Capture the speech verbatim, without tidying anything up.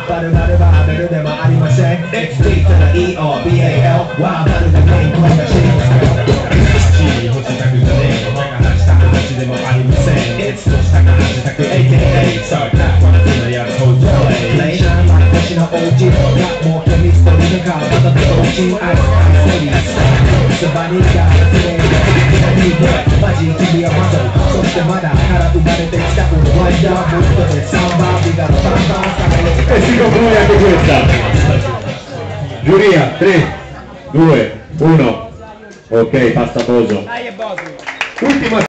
バルバルバーベルでもありません エックスティー から イーアールビーエーエル ワーバルがメインこれがシーン星たくがねえだから下話でもありません It's と下がはちたく エーケーエー さあなこの日のやつ登場プレイシャーマイ星の オージー がもうケミストリーのカーバタと同時アイスアイスリースバニラがプレイマジ君はマゾそしてまだから生まれてきたこのワイヤーボットでサンバービガのバンバンされる e si conclude anche questa. Giuria, tre, due, uno, ok, passa Boso. Ultima